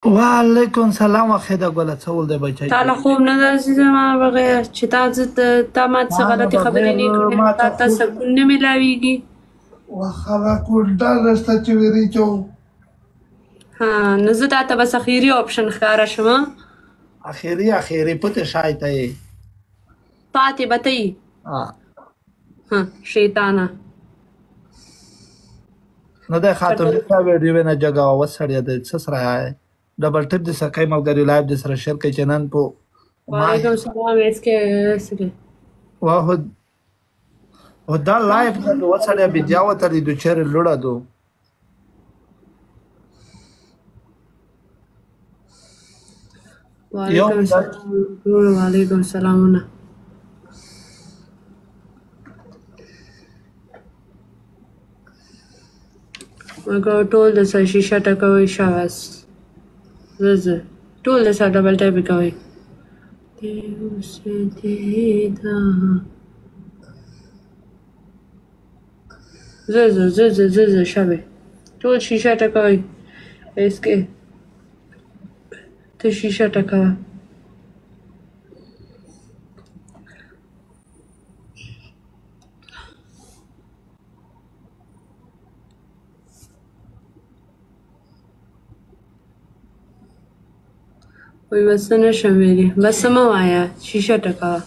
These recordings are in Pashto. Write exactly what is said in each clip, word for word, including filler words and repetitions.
وعلیکم سلام واخیده ګله څه ول دی بچی تا له خوب نه درځي زما بغیر چې تا زه تا ما څه غلطې خبرې نه کړې تا ته سکون نه میلاویږي وخلا کونډه نشته چې ویري چو ها نو زه تا ته بس اخیري آپشن ښکاره شوم اخیري اخیري پته شایته یې پاتې به ته یې ها شیطانه نو د خاتون ته ویډیو نه جګه وسړیا د څه سره ډبل ټپ د سکای ملګری لایو د سره شیر کوي چنن په وعلیکم السلام اس کې سره واه او دا لایو د وسړیا بیا وته د چر لوړه دو وعلیکم السلام وعلیکم السلام مګر ټول د سر شیشه ټکوي شاوس زه زه ټول د سر ډبل ټایپ کوي زه زه زه زه زه زه شابه ټول شیشه ټکوي اس کې ته شیشه ټکوه وی بس نشم ویلی بس مه وایه شیشه ټکوه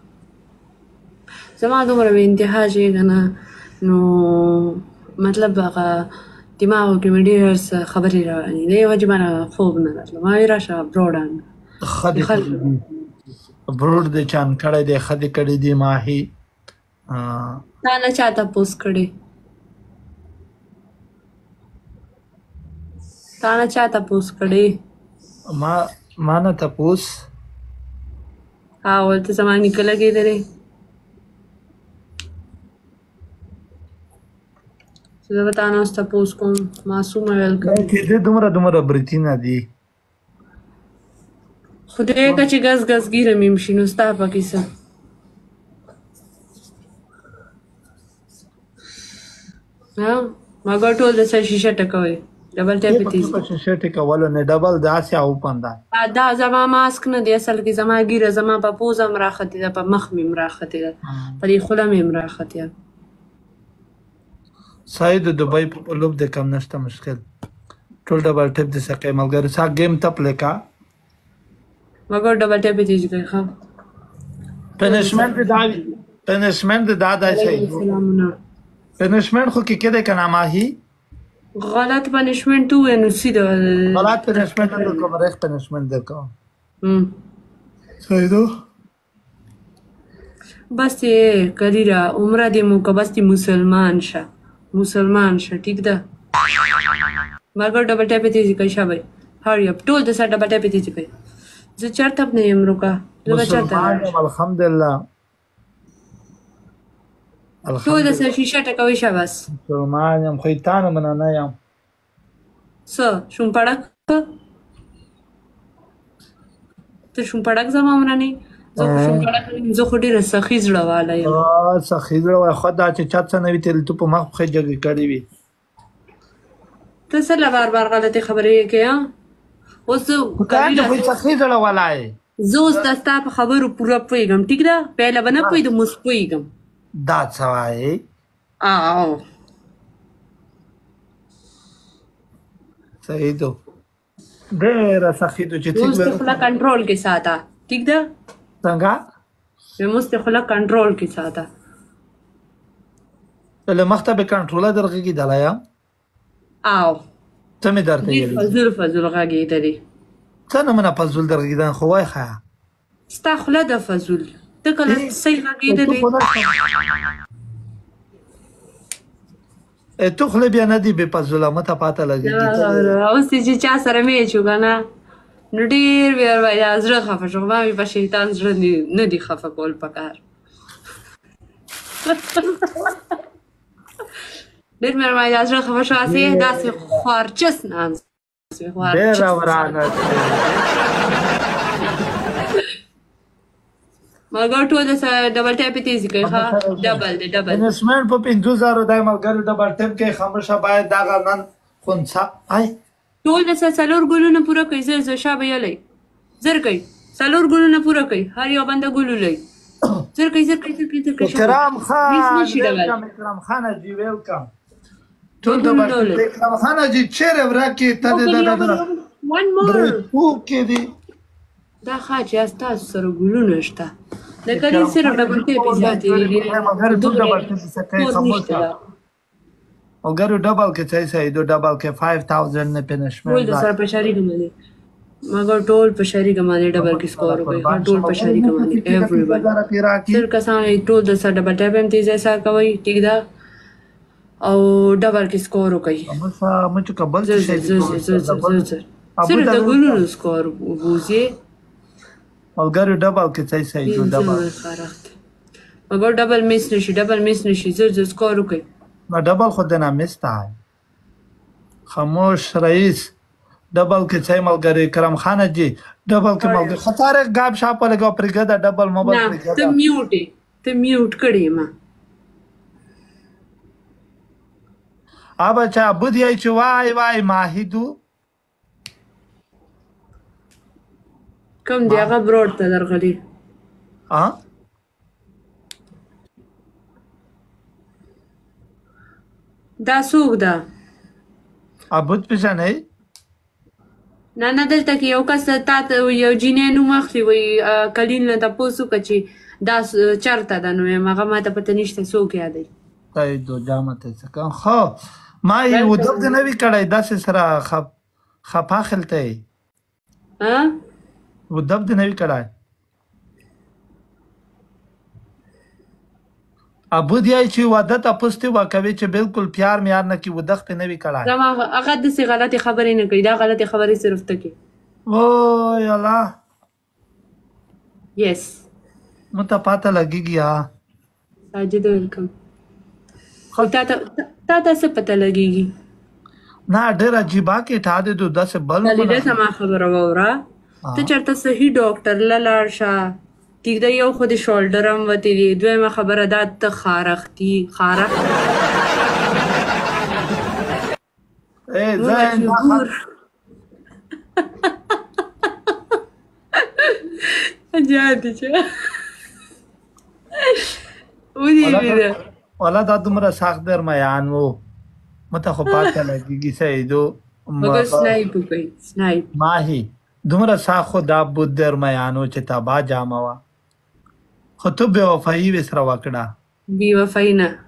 زما دومره بې انتها چې که نه نو مطلب هغه دماغو کې مې ډېر څه خبرې روانې دي دې وجې مانه خوب نه راتله ما ویل راشه بروډان بروډ دې چان کړی دی ښه دې کړي دي ماهي تا نه چا تپوس کړی تا نه چا تپوس کړی ما ما نه تپوس ها ولته زما نیکه لګېدلی زه به تا نه اوس تپوس کوم معصومه ویلکم کېدې دومره دومره برېتونه دي خدای که چې ګز ګز ګیره مې شي نو ستا په کیسه ها مګر ټول د سر شیشه ټکوي ډبل ټیپ تیز شیشه ټکولو نه ډبل داسې او پنده دا زما ماسک نه دی اصل کې زما ګیره زما په پوزه م راختې ده په مخ مې م راختې ده په دې خوله مې م راختې ده سعید د دوبۍ په لوب د کم نشته مشکل ټول ډبل ټیپ د سکه ملګری سا گیم تپ لیکا مګر ډبل ټیپ تیز کوي ښه پنشمنت دا پنشمنت دا دا شي پنشمنت خو کې کېده کنه ماهي غلط پنشمنت ہوئے نو سیدھا غلط پنشمنٹ دے کو ریک پنشمنٹ دے کو ہم صحیح دو بس یہ کلیرا عمرہ دی مو کا بس دی مسلمان شا مسلمان شا ٹھیک دا مگر ڈبل ٹیپ تیزی کوي شابه هاري اپ ټول د سر ډبل ټیپ تیزی کوي زه چرته نه یم روکا زه چرته الحمدلله ټول د سر شیشه ټکوي شاباس مسلمان یم خو تا نه مننه یم څه شوم پړک ته شوم پړک زما مننه زه خو شوم پړک زه خو ډېره سخي زړه واله یم سخي زړه وای خو دا چې چا څه نه وي تل تو په مخ خو جګې کړې وي ته څه له بار بار غلطې خبرې کوې اوس زه خو سخي زړه والا یې زه اوس ستا په خبرو پوره پوهېږم ټیک ده پهله به نه پوهېدم اوس پوهېږم دا څه وایې او صحیح دو ډېره سخي دو چې ټیک اوس ته خوله کنټرول کې ساته ټیک ده څنګه اوس ته خوله کنټرول کې ساته له مخته به کنټروله درغېږېدلی یم او څه مې درته ویلي فضول فضول غږېدلې څه نه منه فضول درغېدن خو وای ښه ستا خوله ده فضول ته کله صحیح غږېدلې تو خوله بیا نه دي بې فضوله مته پاته لګېږي اوس چې چا سره میچ وکړه نه نو ډېر بیا زړه خفه شو ما مې په شیطان زړه نه دي خفه کول پکار ډېر مې ما زړه خفه شو هسې داسې خوارچس ناست ډېره ورانه مګر ټول د ډبل ټیپ تیزی کوي ښه ډبل دی ډبل پنشمنټ په پنځو زرو دی ملګرو ډبل ټیپ کوي خاموشه باید دغه نن خونڅه ای ټول د څلور ګلونه پوره کوي زر زر شابه یلی زر کوي څلور ګلونه پوره کوي هر یو بنده ګل ولي زر کوي زر کوي زر کوي زر کوي کرام خان ویلکم اکرام خان جی ویلکم ټول د اکرام خان جی چیرې ورکې ته د one more اوکې دی دا خاص یا تاسو سره ګلونه شته د کلی سره ډبل ټیپ زیاتې مګر ټول ډبل ټیپ څه کوي خموشه اگر ډبل کې څه سي دو ډبل کې five thousand نه پنشمنت ټول د سره په شری کمالي مګر ټول په شری کمالي ډبل کې سکور کوي ټول په شری کمالي ایوریبډي سر کسان ټول د سره ډبل ټیپ هم تیزه سره کوي ټیک ده او ډبل کې سکور کوي امسا مچ قبل زر زر زر زر زر زر سر د ګلونو سکور ووزي اگر ډبل کې څه سي دو ډبل مګر ډبل میس نشي ډبل میس نشي زر زر سکور کوي ما ډبل خود نه مستا خاموش رئیس ډبل کې څه ملګری کرم خان جی ډبل کې ملګری خطر غاب شاپ لګاو پرګه دا ډبل موبایل پرګه ته میوټ ته میوټ کړی ما ابا چا بده ای چې وای وای ماهیدو کم دی هغه بروډ ته درغلی ها دا څوک ده ابد پېژنئ نه نه دلته کې یو کس تا ته یو جینۍ نوم اخلي وایي کلین نه تپوس وکړه چې دا چېرته ده نو یم هغه ما ته پته نشته څوک یادوي ته دو جامه ته څه کوم خو ما یې ودب دې نه وي کړی داسې سره خفا خلته یې ودب دې نه وي کړی ابو دی چې واده تاسو ته واکوي چې بالکل پیار میار نه کی ودخت نه وی کړای زما هغه د څه غلطي خبرې نه کوي دا غلطي خبرې صرف ته کی او الله یس مته پاته لګیږي ها ساجد ویلکم خو تا ته تا ته څه پته لګیږي نه ډېر عجیبه کې تا دې دو داسې بل نه دې سما خبره وره ته چرته صحیح ډاکټر لاله شه ټیک ده یو خو د شولډر هم وتی دی دویمه خبره دا ته خارښتي خارښت ای زين جادي چې ودی ویده ولا دا دومره سخت در میان وو مته خو پاته لګیږي سیدو مګر سنایپ کوي سنایپ ماهی دومره سخت خو دا بود در میانو چې تبا جامه وا خو ته بے وفایی وسره وکړه بی وفایی نه